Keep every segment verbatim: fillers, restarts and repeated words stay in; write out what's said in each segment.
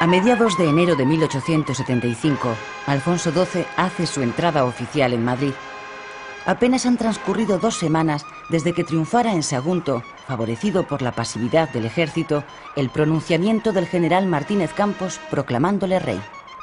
A mediados de enero de mil ochocientos setenta y cinco, Alfonso doce hace su entrada oficial en Madrid. Apenas han transcurrido dos semanas desde que triunfara en Sagunto, favorecido por la pasividad del ejército, el pronunciamiento del general Martínez Campos proclamándole rey.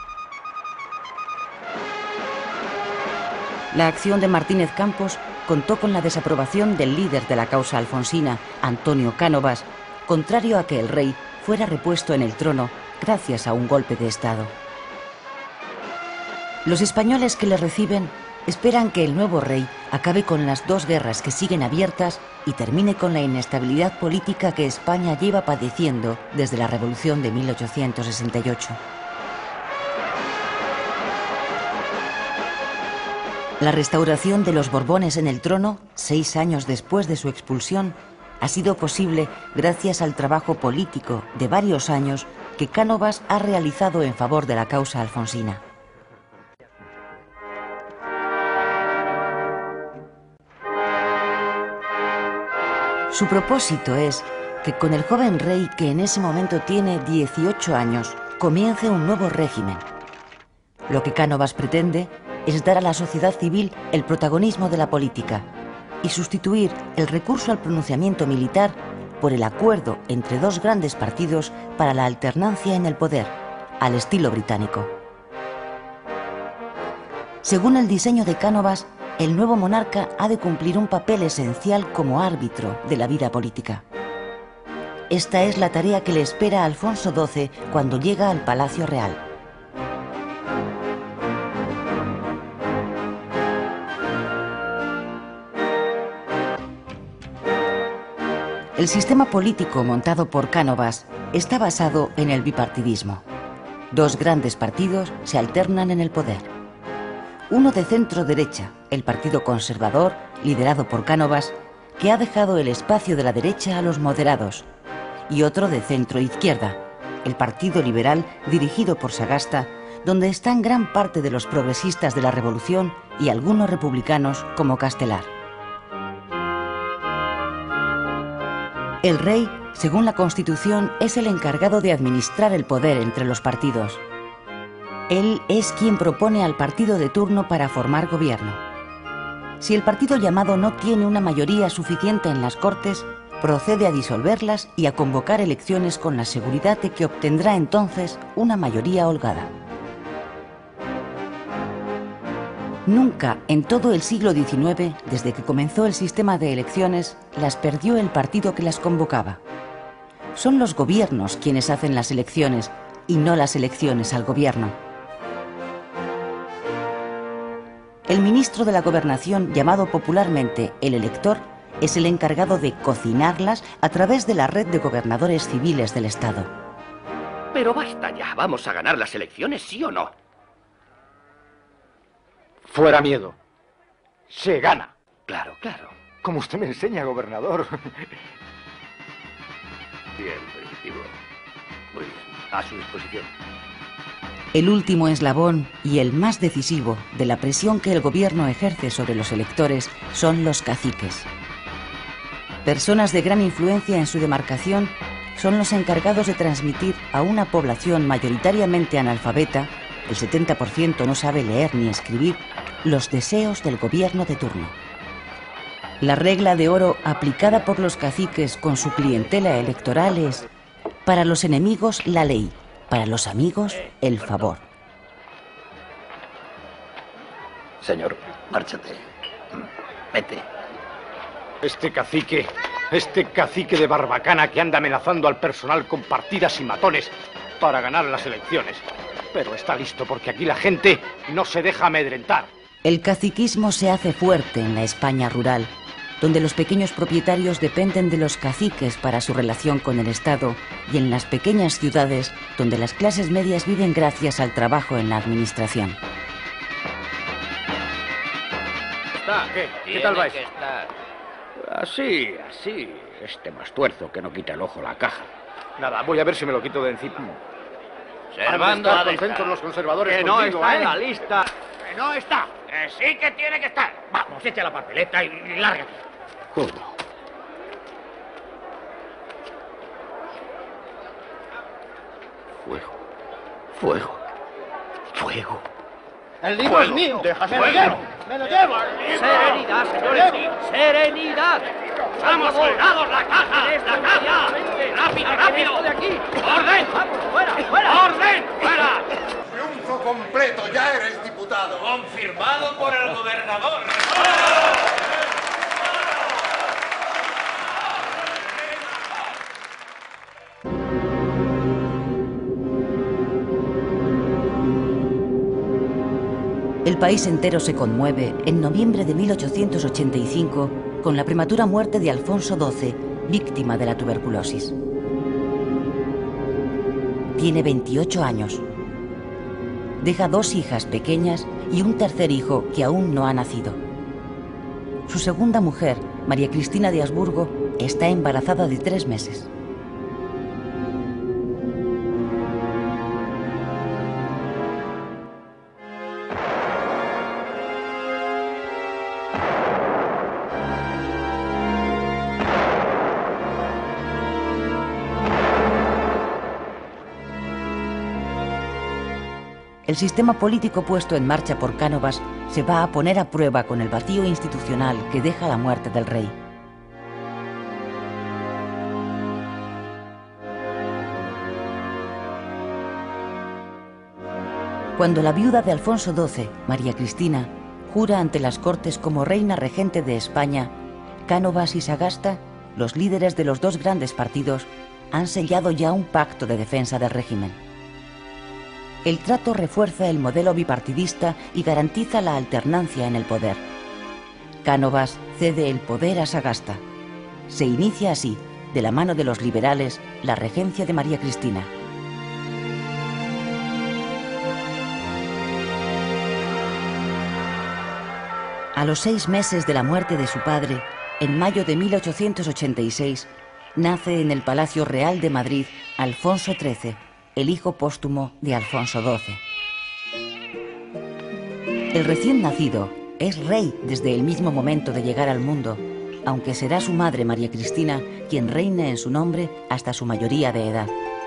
La acción de Martínez Campos contó con la desaprobación del líder de la causa alfonsina, Antonio Cánovas, contrario a que el rey fuera repuesto en el trono gracias a un golpe de Estado. Los españoles que le reciben esperan que el nuevo rey acabe con las dos guerras que siguen abiertas y termine con la inestabilidad política que España lleva padeciendo desde la Revolución de mil ochocientos sesenta y ocho. La restauración de los Borbones en el trono, seis años después de su expulsión, ha sido posible gracias al trabajo político de varios años que Cánovas ha realizado en favor de la causa alfonsina. Su propósito es que con el joven rey, que en ese momento tiene dieciocho años, comience un nuevo régimen. Lo que Cánovas pretende es dar a la sociedad civil el protagonismo de la política y sustituir el recurso al pronunciamiento militar por el acuerdo entre dos grandes partidos para la alternancia en el poder, al estilo británico. Según el diseño de Cánovas, el nuevo monarca ha de cumplir un papel esencial como árbitro de la vida política. Esta es la tarea que le espera a Alfonso doce cuando llega al Palacio Real. El sistema político montado por Cánovas está basado en el bipartidismo. Dos grandes partidos se alternan en el poder. Uno de centro-derecha, el Partido Conservador, liderado por Cánovas, que ha dejado el espacio de la derecha a los moderados, y otro de centro-izquierda, el Partido Liberal, dirigido por Sagasta, donde están gran parte de los progresistas de la Revolución y algunos republicanos como Castelar. El rey, según la Constitución, es el encargado de administrar el poder entre los partidos. Él es quien propone al partido de turno para formar gobierno. Si el partido llamado no tiene una mayoría suficiente en las Cortes, procede a disolverlas y a convocar elecciones con la seguridad de que obtendrá entonces una mayoría holgada. Nunca en todo el siglo diecinueve, desde que comenzó el sistema de elecciones, las perdió el partido que las convocaba. Son los gobiernos quienes hacen las elecciones y no las elecciones al gobierno. El ministro de la Gobernación, llamado popularmente el elector, es el encargado de cocinarlas a través de la red de gobernadores civiles del Estado. Pero basta ya, ¿vamos a ganar las elecciones, sí o no? Fuera miedo. Se gana. Claro, claro. Como usted me enseña, gobernador. Bien, primitivo. Muy bien. A su disposición. El último eslabón y el más decisivo de la presión que el gobierno ejerce sobre los electores son los caciques. Personas de gran influencia en su demarcación son los encargados de transmitir a una población mayoritariamente analfabeta, el setenta por ciento no sabe leer ni escribir, los deseos del gobierno de turno. La regla de oro aplicada por los caciques con su clientela electoral es: para los enemigos la ley, para los amigos el favor. Señor, márchate. Vete. Este cacique, este cacique de Barbacana que anda amenazando al personal con partidas y matones para ganar las elecciones. Pero está listo porque aquí la gente no se deja amedrentar. El caciquismo se hace fuerte en la España rural, donde los pequeños propietarios dependen de los caciques para su relación con el Estado, y en las pequeñas ciudades, donde las clases medias viven gracias al trabajo en la administración. ¿Está? ¿Qué? ¿Qué tal vais? Así, así. Este mastuerzo que no quita el ojo a la caja. Nada, voy a ver si me lo quito de encima. Servando ¿Han ha de de estar contentos estar. los conservadores Que no contigo, está ¿eh? en la lista. Que no está. Que sí que tiene que estar. Vamos, echa la papeleta y, y lárgate. ¿Cómo? Fuego. Fuego. Fuego. El libro es mío. ¡Me lo llevo! ¡Me lo llevo! Serenidad, señores. Serenidad. ¡Vamos, soldados! ¡La caja! ¡La caja! ¡Rápido, rápido! de aquí! ¡Orden! ¡Vamos, fuera, fuera! ¡Orden! ¡Fuera! Triunfo completo, ya eres diputado. Confirmado por el gobernador. El país entero se conmueve en noviembre de mil ochocientos ochenta y cinco con la prematura muerte de Alfonso doce, víctima de la tuberculosis. Tiene veintiocho años. Deja dos hijas pequeñas y un tercer hijo que aún no ha nacido. Su segunda mujer, María Cristina de Habsburgo, está embarazada de tres meses. El sistema político puesto en marcha por Cánovas se va a poner a prueba con el vacío institucional que deja la muerte del rey. Cuando la viuda de Alfonso doce, María Cristina, jura ante las Cortes como reina regente de España, Cánovas y Sagasta, los líderes de los dos grandes partidos, han sellado ya un pacto de defensa del régimen. El trato refuerza el modelo bipartidista y garantiza la alternancia en el poder. Cánovas cede el poder a Sagasta. Se inicia así, de la mano de los liberales, la regencia de María Cristina. A los seis meses de la muerte de su padre, en mayo de mil ochocientos ochenta y seis, nace en el Palacio Real de Madrid Alfonso trece, el hijo póstumo de Alfonso doce. El recién nacido es rey desde el mismo momento de llegar al mundo, aunque será su madre María Cristina quien reine en su nombre hasta su mayoría de edad.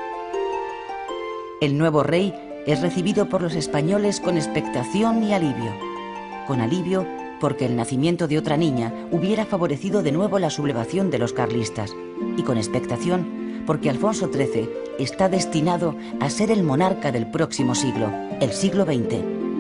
El nuevo rey es recibido por los españoles con expectación y alivio. Con alivio porque el nacimiento de otra niña hubiera favorecido de nuevo la sublevación de los carlistas, y con expectación porque Alfonso trece está destinado a ser el monarca del próximo siglo, el siglo veinte.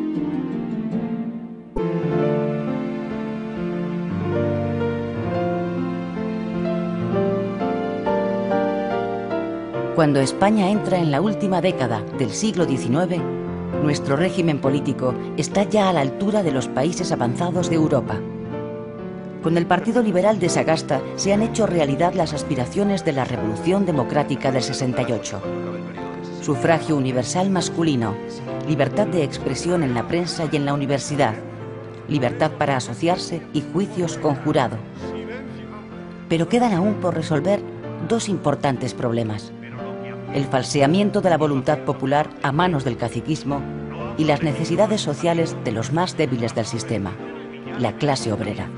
Cuando España entra en la última década del siglo diecinueve, nuestro régimen político está ya a la altura de los países avanzados de Europa. Con el Partido Liberal de Sagasta se han hecho realidad las aspiraciones de la Revolución Democrática del sesenta y ocho. Sufragio universal masculino, libertad de expresión en la prensa y en la universidad, libertad para asociarse y juicios con jurado. Pero quedan aún por resolver dos importantes problemas: el falseamiento de la voluntad popular a manos del caciquismo y las necesidades sociales de los más débiles del sistema, la clase obrera.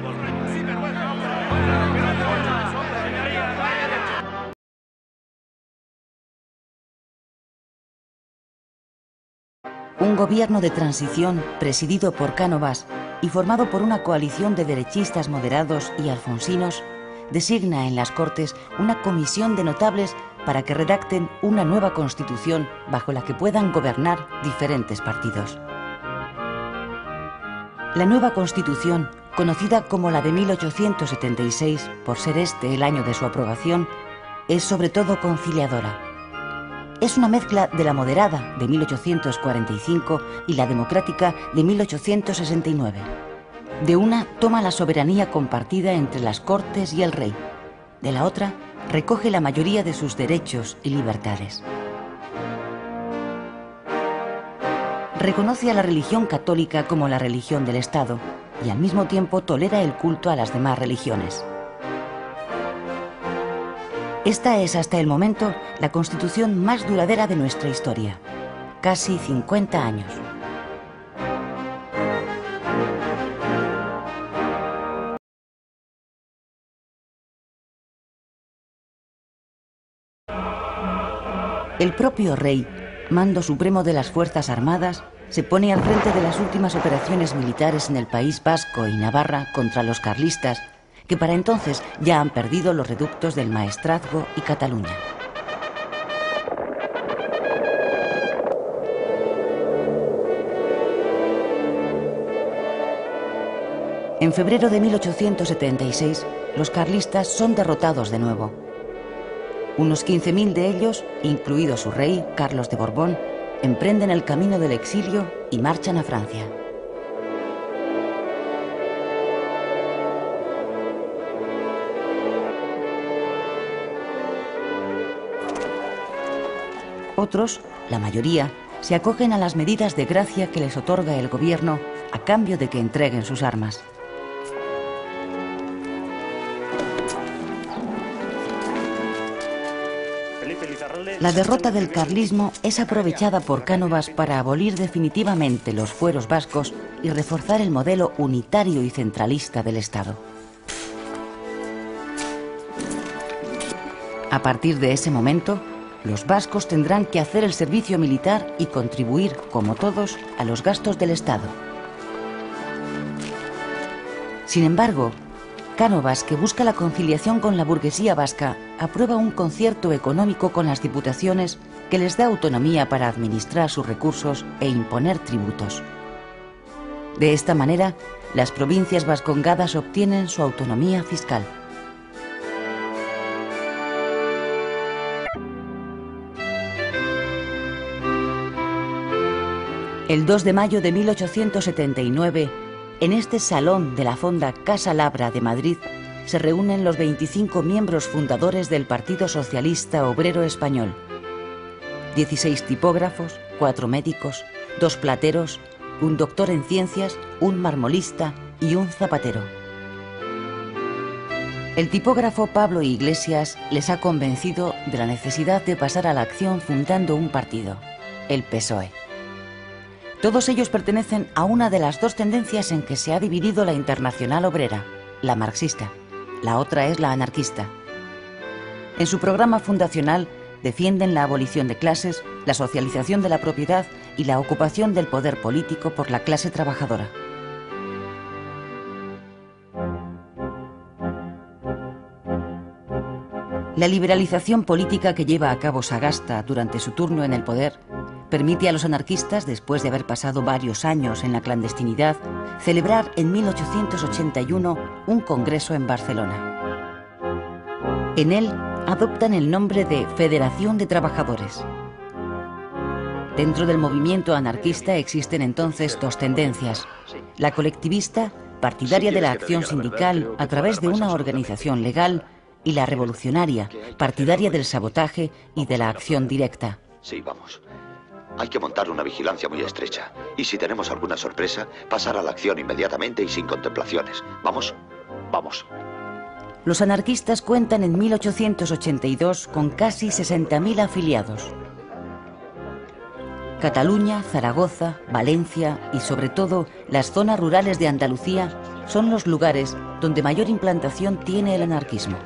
Un gobierno de transición presidido por Cánovas y formado por una coalición de derechistas moderados y alfonsinos designa en las Cortes una comisión de notables para que redacten una nueva constitución bajo la que puedan gobernar diferentes partidos. La nueva constitución, conocida como la de mil ochocientos setenta y seis por ser este el año de su aprobación, es sobre todo conciliadora. Es una mezcla de la moderada de mil ochocientos cuarenta y cinco y la democrática de mil ochocientos sesenta y nueve. De una toma la soberanía compartida entre las Cortes y el rey. De la otra recoge la mayoría de sus derechos y libertades. Reconoce a la religión católica como la religión del Estado y al mismo tiempo tolera el culto a las demás religiones. Esta es hasta el momento la constitución más duradera de nuestra historia. Casi cincuenta años. El propio rey mando supremo de las Fuerzas Armadas, se pone al frente de las últimas operaciones militares en el País Vasco y Navarra contra los carlistas, que para entonces ya han perdido los reductos del Maestrazgo y Cataluña. En febrero de mil ochocientos setenta y seis, los carlistas son derrotados de nuevo. Unos quince mil de ellos, incluido su rey, Carlos de Borbón, emprenden el camino del exilio y marchan a Francia. Otros, la mayoría, se acogen a las medidas de gracia que les otorga el gobierno a cambio de que entreguen sus armas. La derrota del carlismo es aprovechada por Cánovas para abolir definitivamente los fueros vascos y reforzar el modelo unitario y centralista del Estado. A partir de ese momento, los vascos tendrán que hacer el servicio militar y contribuir, como todos, a los gastos del Estado. Sin embargo, Cánovas, que busca la conciliación con la burguesía vasca, aprueba un concierto económico con las diputaciones que les da autonomía para administrar sus recursos e imponer tributos. De esta manera, las provincias vascongadas obtienen su autonomía fiscal. El dos de mayo de mil ochocientos setenta y nueve, en este salón de la Fonda Casa Labra de Madrid, se reúnen los veinticinco miembros fundadores del Partido Socialista Obrero Español. dieciséis tipógrafos, cuatro médicos, dos plateros, un doctor en ciencias, un marmolista y un zapatero. El tipógrafo Pablo Iglesias les ha convencido de la necesidad de pasar a la acción fundando un partido, el P S O E. Todos ellos pertenecen a una de las dos tendencias en que se ha dividido la Internacional Obrera, la marxista. La otra es la anarquista. En su programa fundacional defienden la abolición de clases, la socialización de la propiedad y la ocupación del poder político por la clase trabajadora. La liberalización política que lleva a cabo Sagasta durante su turno en el poder permite a los anarquistas, después de haber pasado varios años en la clandestinidad, celebrar en mil ochocientos ochenta y uno un congreso en Barcelona. En él adoptan el nombre de Federación de Trabajadores. Dentro del movimiento anarquista existen entonces dos tendencias: la colectivista, partidaria de la acción sindical a través de una organización legal, y la revolucionaria, partidaria del sabotaje y de la acción directa. Sí, vamos. Hay que montar una vigilancia muy estrecha. Y si tenemos alguna sorpresa, pasar a la acción inmediatamente y sin contemplaciones. ¿Vamos? Vamos. Los anarquistas cuentan en mil ochocientos ochenta y dos con casi sesenta mil afiliados. Cataluña, Zaragoza, Valencia y sobre todo las zonas rurales de Andalucía son los lugares donde mayor implantación tiene el anarquismo.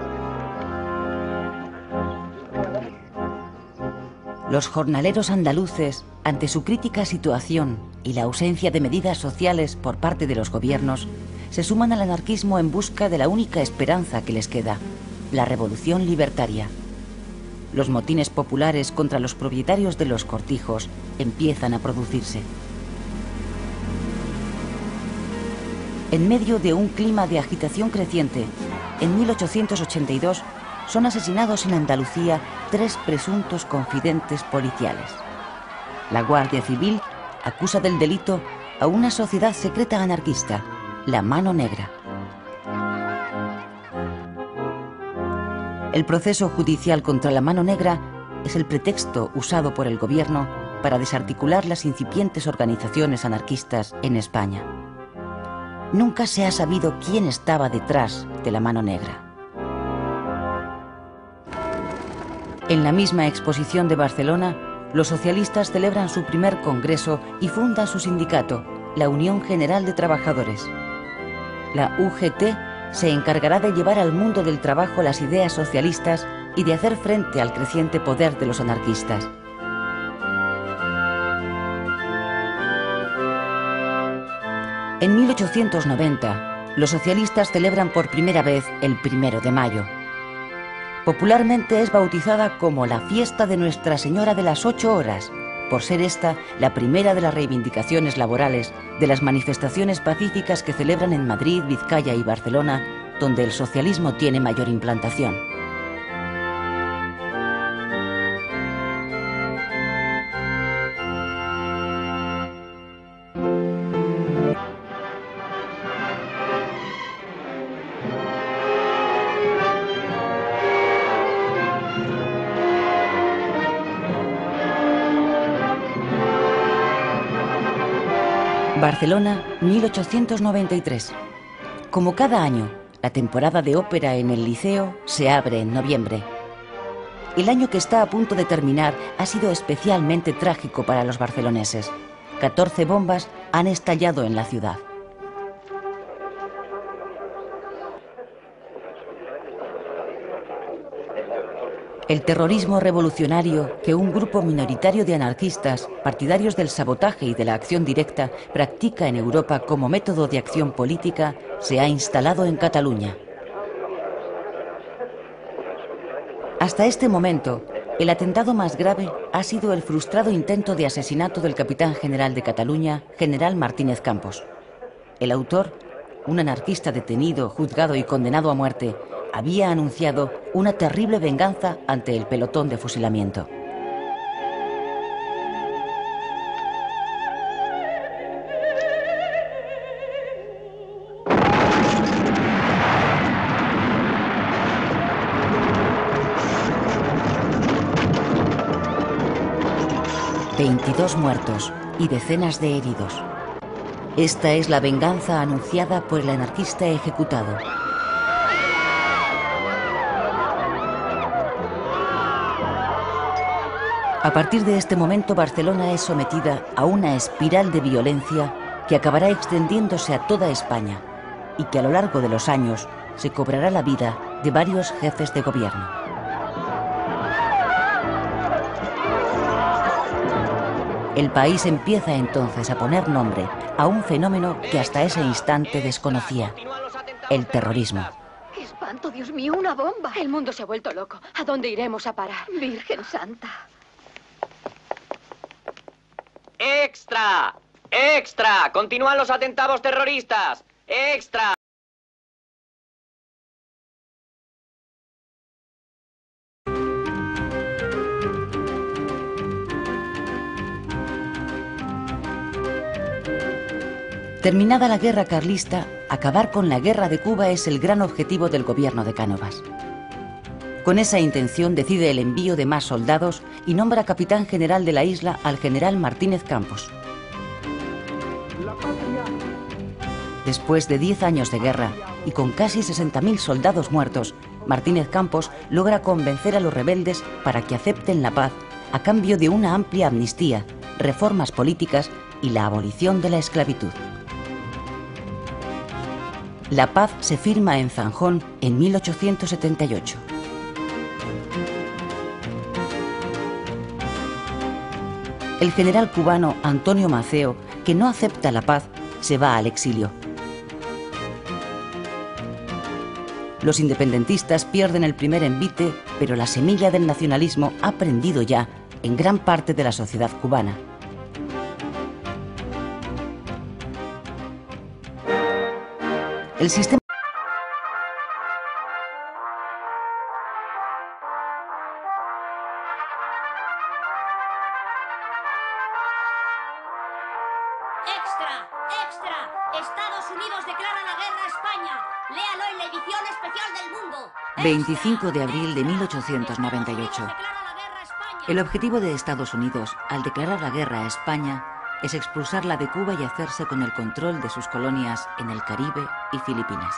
Los jornaleros andaluces, ante su crítica situación y la ausencia de medidas sociales por parte de los gobiernos, se suman al anarquismo en busca de la única esperanza que les queda, la revolución libertaria. Los motines populares contra los propietarios de los cortijos empiezan a producirse. En medio de un clima de agitación creciente, en mil ochocientos ochenta y dos son asesinados en Andalucía tres presuntos confidentes policiales. La Guardia Civil acusa del delito a una sociedad secreta anarquista, la Mano Negra. El proceso judicial contra la Mano Negra es el pretexto usado por el gobierno para desarticular las incipientes organizaciones anarquistas en España. Nunca se ha sabido quién estaba detrás de la Mano Negra. En la misma exposición de Barcelona, los socialistas celebran su primer congreso y fundan su sindicato, la Unión General de Trabajadores. La U G T se encargará de llevar al mundo del trabajo las ideas socialistas y de hacer frente al creciente poder de los anarquistas. En mil ochocientos noventa, los socialistas celebran por primera vez el primero de mayo. Popularmente es bautizada como la fiesta de Nuestra Señora de las Ocho Horas, por ser esta la primera de las reivindicaciones laborales de las manifestaciones pacíficas que celebran en Madrid, Vizcaya y Barcelona, donde el socialismo tiene mayor implantación. Barcelona, mil ochocientos noventa y tres. Como cada año, la temporada de ópera en el Liceo se abre en noviembre. El año que está a punto de terminar ha sido especialmente trágico para los barceloneses. catorce bombas han estallado en la ciudad. El terrorismo revolucionario que un grupo minoritario de anarquistas, partidarios del sabotaje y de la acción directa, practica en Europa como método de acción política, se ha instalado en Cataluña. Hasta este momento, el atentado más grave ha sido el frustrado intento de asesinato del capitán general de Cataluña, general Martínez Campos. El autor, un anarquista detenido, juzgado y condenado a muerte, había anunciado una terrible venganza ante el pelotón de fusilamiento. veintidós muertos y decenas de heridos. Esta es la venganza anunciada por el anarquista ejecutado. A partir de este momento, Barcelona es sometida a una espiral de violencia que acabará extendiéndose a toda España y que a lo largo de los años se cobrará la vida de varios jefes de gobierno. El país empieza entonces a poner nombre a un fenómeno que hasta ese instante desconocía: el terrorismo. ¡Qué espanto, Dios mío, una bomba! El mundo se ha vuelto loco. ¿A dónde iremos a parar? Virgen Santa. ¡Extra! ¡Extra! ¡Continúan los atentados terroristas! ¡Extra! Terminada la guerra carlista, acabar con la guerra de Cuba es el gran objetivo del gobierno de Cánovas. Con esa intención decide el envío de más soldados y nombra capitán general de la isla al general Martínez Campos. Después de diez años de guerra y con casi sesenta mil soldados muertos, Martínez Campos logra convencer a los rebeldes para que acepten la paz a cambio de una amplia amnistía, reformas políticas y la abolición de la esclavitud. La paz se firma en Zanjón en mil ochocientos setenta y ocho. El general cubano Antonio Maceo, que no acepta la paz, se va al exilio. Los independentistas pierden el primer envite, pero la semilla del nacionalismo ha prendido ya en gran parte de la sociedad cubana. El sistema ¡Extra! ¡Extra! Estados Unidos declara la guerra a España. Léalo en la edición especial del Mundo. veinticinco de abril de mil ochocientos noventa y ocho. El objetivo de Estados Unidos, al declarar la guerra a España, es expulsarla de Cuba y hacerse con el control de sus colonias en el Caribe y Filipinas.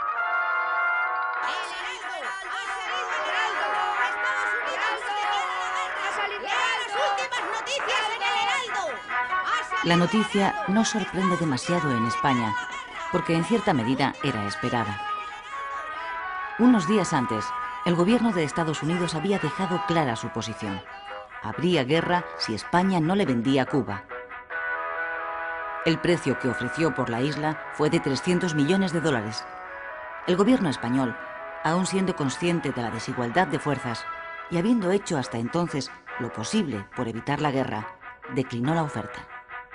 La noticia no sorprende demasiado en España, porque en cierta medida era esperada. Unos días antes, el gobierno de Estados Unidos había dejado clara su posición. Habría guerra si España no le vendía Cuba. El precio que ofreció por la isla fue de trescientos millones de dólares. El gobierno español, aún siendo consciente de la desigualdad de fuerzas y habiendo hecho hasta entonces lo posible por evitar la guerra, declinó la oferta.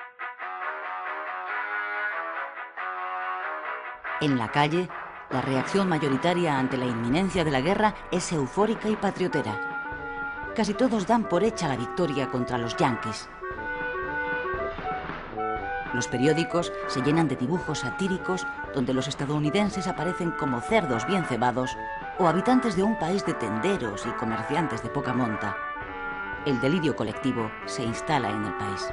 En la calle, la reacción mayoritaria ante la inminencia de la guerra es eufórica y patriotera. Casi todos dan por hecha la victoria contra los yanquis. Los periódicos se llenan de dibujos satíricos donde los estadounidenses aparecen como cerdos bien cebados o habitantes de un país de tenderos y comerciantes de poca monta. El delirio colectivo se instala en el país.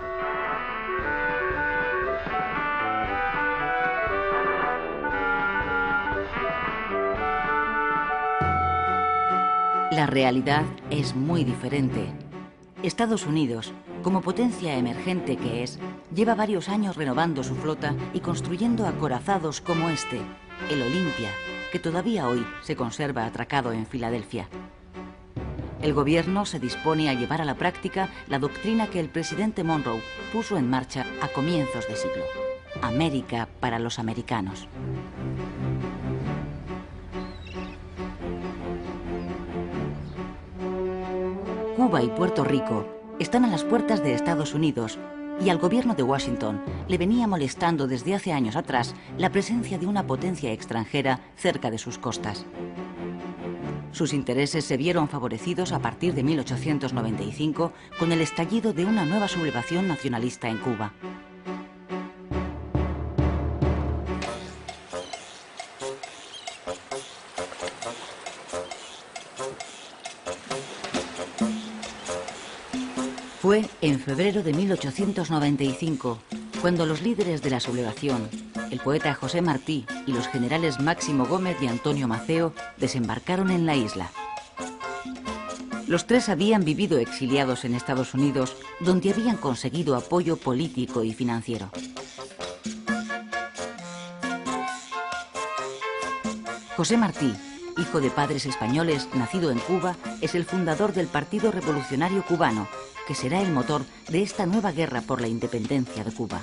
La realidad es muy diferente. Estados Unidos, como potencia emergente que es, lleva varios años renovando su flota y construyendo acorazados como este, el Olympia, que todavía hoy se conserva atracado en Filadelfia. El gobierno se dispone a llevar a la práctica la doctrina que el presidente Monroe puso en marcha a comienzos de siglo: América para los americanos. Cuba y Puerto Rico están a las puertas de Estados Unidos y al gobierno de Washington le venía molestando desde hace años atrás la presencia de una potencia extranjera cerca de sus costas. Sus intereses se vieron favorecidos a partir de mil ochocientos noventa y cinco con el estallido de una nueva sublevación nacionalista en Cuba. Fue en febrero de mil ochocientos noventa y cinco cuando los líderes de la sublevación, el poeta José Martí y los generales Máximo Gómez y Antonio Maceo, desembarcaron en la isla. Los tres habían vivido exiliados en Estados Unidos, donde habían conseguido apoyo político y financiero. José Martí, hijo de padres españoles, nacido en Cuba, es el fundador del Partido Revolucionario Cubano, que será el motor de esta nueva guerra por la independencia de Cuba.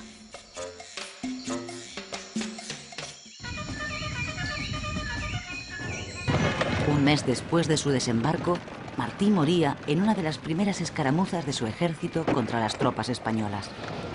Un mes después de su desembarco, Martí moría en una de las primeras escaramuzas de su ejército contra las tropas españolas.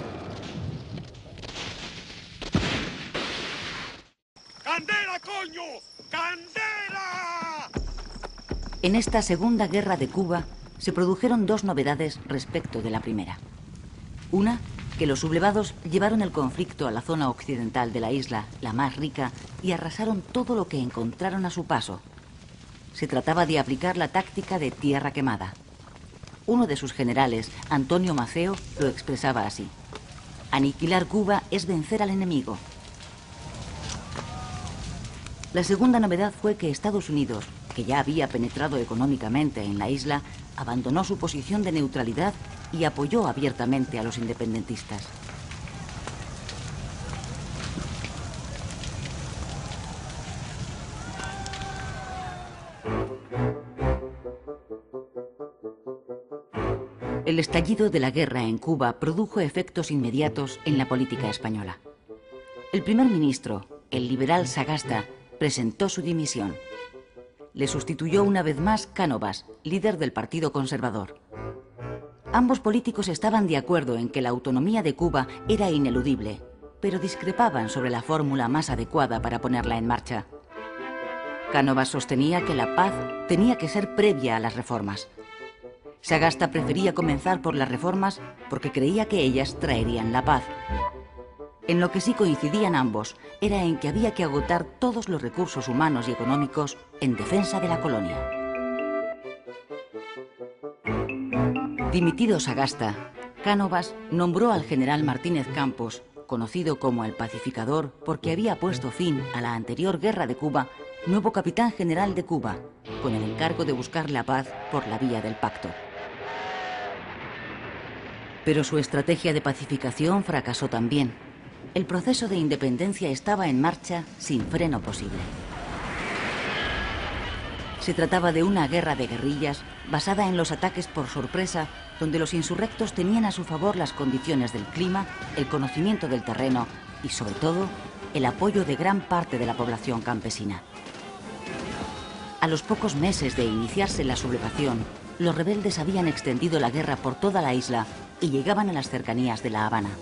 ¡Candela, coño! ¡Candela! En esta segunda guerra de Cuba se produjeron dos novedades respecto de la primera. Una, que los sublevados llevaron el conflicto a la zona occidental de la isla, la más rica, y arrasaron todo lo que encontraron a su paso. Se trataba de aplicar la táctica de tierra quemada. Uno de sus generales, Antonio Maceo, lo expresaba así: aniquilar Cuba es vencer al enemigo. La segunda novedad fue que Estados Unidos, que ya había penetrado económicamente en la isla, abandonó su posición de neutralidad y apoyó abiertamente a los independentistas. El estallido de la guerra en Cuba produjo efectos inmediatos en la política española. El primer ministro, el liberal Sagasta, presentó su dimisión. Le sustituyó una vez más Cánovas, líder del Partido Conservador. Ambos políticos estaban de acuerdo en que la autonomía de Cuba era ineludible, pero discrepaban sobre la fórmula más adecuada para ponerla en marcha. Cánovas sostenía que la paz tenía que ser previa a las reformas. Sagasta prefería comenzar por las reformas porque creía que ellas traerían la paz. En lo que sí coincidían ambos era en que había que agotar todos los recursos humanos y económicos en defensa de la colonia. Dimitido Sagasta, Cánovas nombró al general Martínez Campos, conocido como el Pacificador porque había puesto fin a la anterior guerra de Cuba, nuevo capitán general de Cuba, con el encargo de buscar la paz por la vía del pacto. Pero su estrategia de pacificación fracasó también. El proceso de independencia estaba en marcha sin freno posible. Se trataba de una guerra de guerrillas basada en los ataques por sorpresa, donde los insurrectos tenían a su favor las condiciones del clima, el conocimiento del terreno y, sobre todo, el apoyo de gran parte de la población campesina. A los pocos meses de iniciarse la sublevación, los rebeldes habían extendido la guerra por toda la isla y llegaban a las cercanías de La Habana.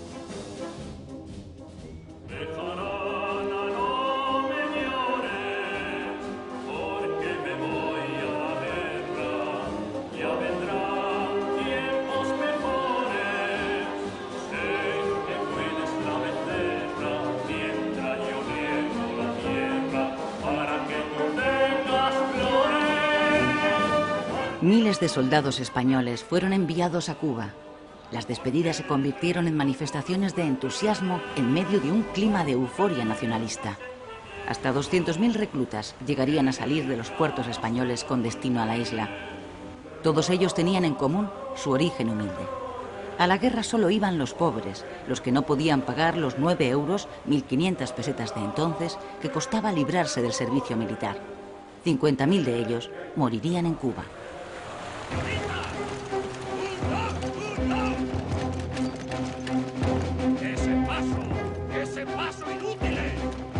Miles de soldados españoles fueron enviados a Cuba. Las despedidas se convirtieron en manifestaciones de entusiasmo en medio de un clima de euforia nacionalista. Hasta doscientos mil reclutas llegarían a salir de los puertos españoles con destino a la isla. Todos ellos tenían en común su origen humilde. A la guerra solo iban los pobres, los que no podían pagar los nueve euros, mil quinientas pesetas de entonces, que costaba librarse del servicio militar. cincuenta mil de ellos morirían en Cuba. ¡Ese paso! ¡Ese paso inútiles!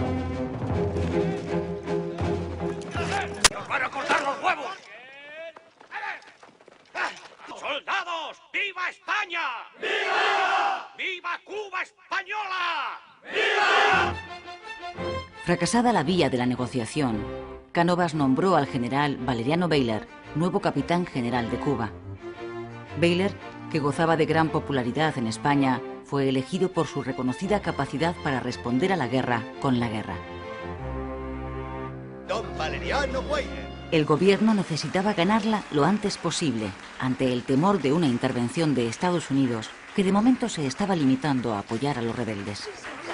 ¡Nos van a cortar los huevos! ¡Soldados! ¡Viva España! ¡Viva! ¡Viva Cuba española! ¡Viva! Fracasada la vía de la negociación, Cánovas nombró al general Valeriano Bayler nuevo capitán general de Cuba. Bayler, que gozaba de gran popularidad en España, fue elegido por su reconocida capacidad para responder a la guerra con la guerra. Don Valeriano Bayler. El gobierno necesitaba ganarla lo antes posible, ante el temor de una intervención de Estados Unidos, que de momento se estaba limitando a apoyar a los rebeldes.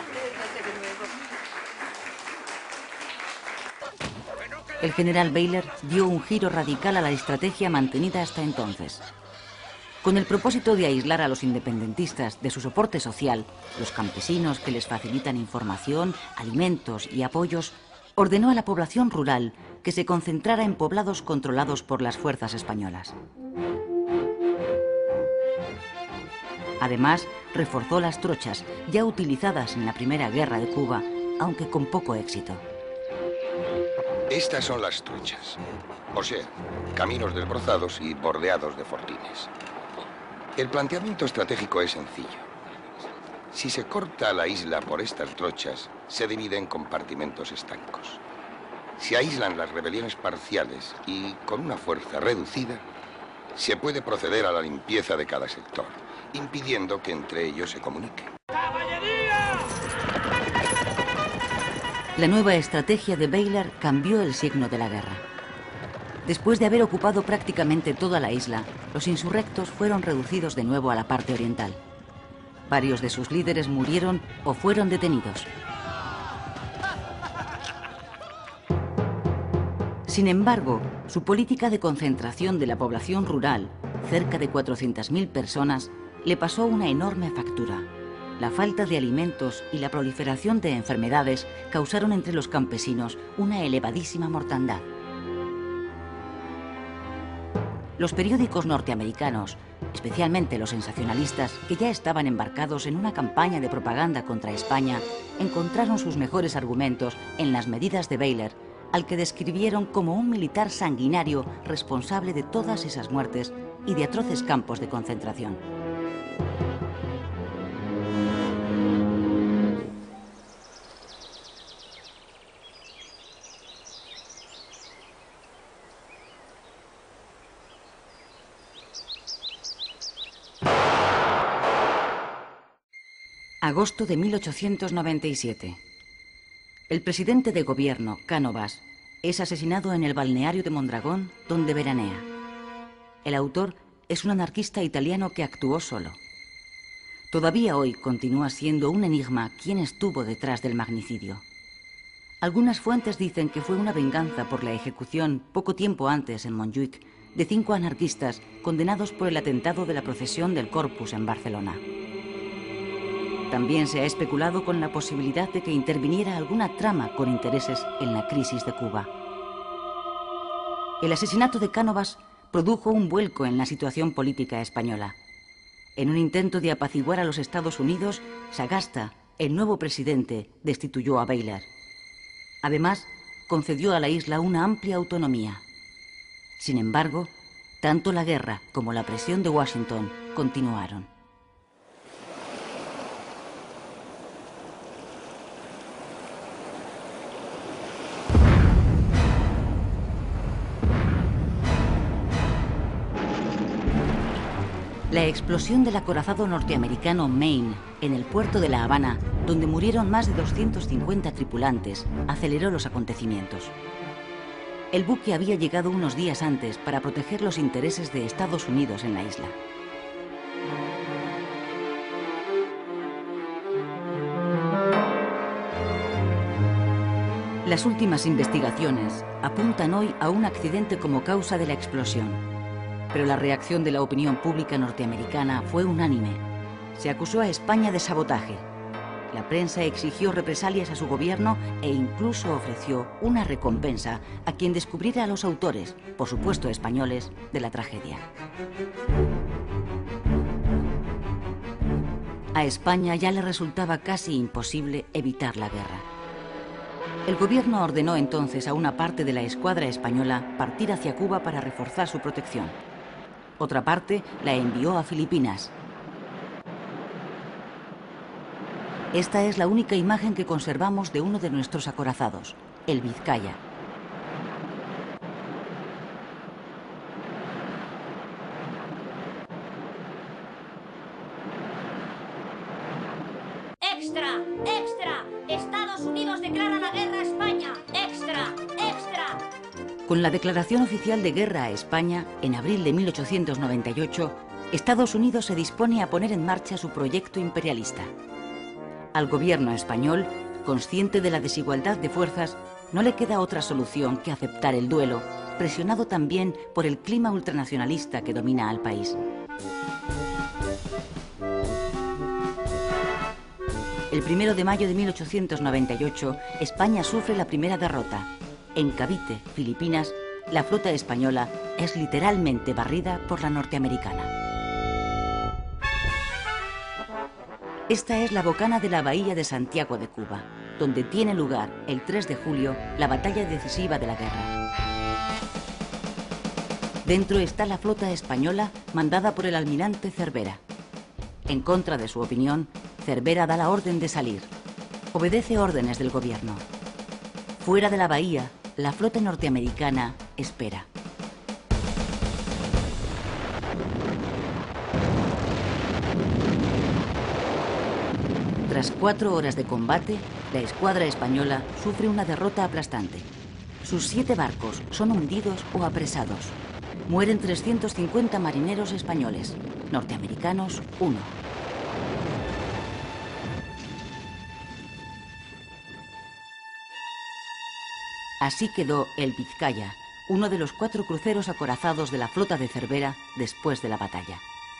El general Bayler dio un giro radical a la estrategia mantenida hasta entonces. Con el propósito de aislar a los independentistas de su soporte social, los campesinos que les facilitan información, alimentos y apoyos, ordenó a la población rural que se concentrara en poblados controlados por las fuerzas españolas. Además, reforzó las trochas ya utilizadas en la Primera Guerra de Cuba, aunque con poco éxito. Estas son las truchas, o sea, caminos desbrozados y bordeados de fortines. El planteamiento estratégico es sencillo. Si se corta la isla por estas trochas, se divide en compartimentos estancos. Se aíslan las rebeliones parciales y, con una fuerza reducida, se puede proceder a la limpieza de cada sector, impidiendo que entre ellos se comuniquen. La nueva estrategia de Bayler cambió el signo de la guerra. Después de haber ocupado prácticamente toda la isla, los insurrectos fueron reducidos de nuevo a la parte oriental. Varios de sus líderes murieron o fueron detenidos. Sin embargo, su política de concentración de la población rural, cerca de cuatrocientas mil personas, le pasó una enorme factura. La falta de alimentos y la proliferación de enfermedades causaron entre los campesinos una elevadísima mortandad. Los periódicos norteamericanos, especialmente los sensacionalistas, que ya estaban embarcados en una campaña de propaganda contra España, encontraron sus mejores argumentos en las medidas de Bayler, al que describieron como un militar sanguinario responsable de todas esas muertes y de atroces campos de concentración. Agosto de mil ochocientos noventa y siete. El presidente de gobierno, Cánovas, es asesinado en el balneario de Mondragón, donde veranea. El autor es un anarquista italiano que actuó solo. Todavía hoy continúa siendo un enigma quién estuvo detrás del magnicidio. Algunas fuentes dicen que fue una venganza por la ejecución, poco tiempo antes en Montjuïc, de cinco anarquistas condenados por el atentado de la procesión del Corpus en Barcelona. También se ha especulado con la posibilidad de que interviniera alguna trama con intereses en la crisis de Cuba. El asesinato de Cánovas produjo un vuelco en la situación política española. En un intento de apaciguar a los Estados Unidos, Sagasta, el nuevo presidente, destituyó a Baylor. Además, concedió a la isla una amplia autonomía. Sin embargo, tanto la guerra como la presión de Washington continuaron. La explosión del acorazado norteamericano Maine en el puerto de La Habana, donde murieron más de doscientos cincuenta tripulantes, aceleró los acontecimientos. El buque había llegado unos días antes para proteger los intereses de Estados Unidos en la isla. Las últimas investigaciones apuntan hoy a un accidente como causa de la explosión. Pero la reacción de la opinión pública norteamericana fue unánime. Se acusó a España de sabotaje. La prensa exigió represalias a su gobierno e incluso ofreció una recompensa a quien descubriera a los autores, por supuesto españoles, de la tragedia. A España ya le resultaba casi imposible evitar la guerra. El gobierno ordenó entonces a una parte de la escuadra española partir hacia Cuba para reforzar su protección. Otra parte la envió a Filipinas. Esta es la única imagen que conservamos de uno de nuestros acorazados, el Vizcaya. ¡Extra! ¡Extra! Estados Unidos declara la guerra a España. ¡Extra! ¡Extra! Con la declaración oficial de guerra a España, en abril de mil ochocientos noventa y ocho, Estados Unidos se dispone a poner en marcha su proyecto imperialista. Al gobierno español, consciente de la desigualdad de fuerzas, no le queda otra solución que aceptar el duelo, presionado también por el clima ultranacionalista que domina al país. El primero de mayo de mil ochocientos noventa y ocho, España sufre la primera derrota. En Cavite, Filipinas, la flota española es literalmente barrida por la norteamericana. Esta es la bocana de la bahía de Santiago de Cuba, donde tiene lugar el tres de julio la batalla decisiva de la guerra. Dentro está la flota española mandada por el almirante Cervera. En contra de su opinión, Cervera da la orden de salir. Obedece órdenes del gobierno. Fuera de la bahía, la flota norteamericana espera. Tras cuatro horas de combate, la escuadra española sufre una derrota aplastante. Sus siete barcos son hundidos o apresados. Mueren trescientos cincuenta marineros españoles, norteamericanos uno. Así quedó el Vizcaya, uno de los cuatro cruceros acorazados de la flota de Cervera después de la batalla.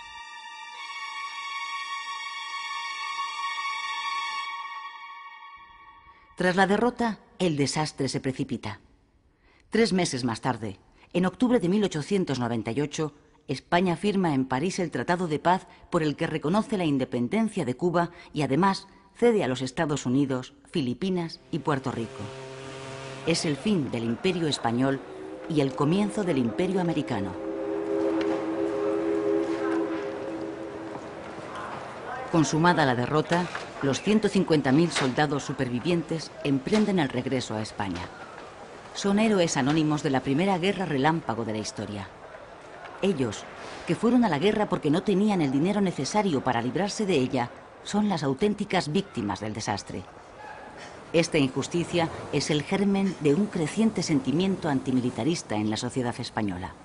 Tras la derrota, el desastre se precipita. Tres meses más tarde, en octubre de mil ochocientos noventa y ocho, España firma en París el Tratado de Paz por el que reconoce la independencia de Cuba y además cede a los Estados Unidos, Filipinas y Puerto Rico. Es el fin del Imperio español y el comienzo del Imperio americano. Consumada la derrota, los ciento cincuenta mil soldados supervivientes emprenden el regreso a España. Son héroes anónimos de la primera guerra relámpago de la historia. Ellos, que fueron a la guerra porque no tenían el dinero necesario para librarse de ella, son las auténticas víctimas del desastre. Esta injusticia es el germen de un creciente sentimiento antimilitarista en la sociedad española.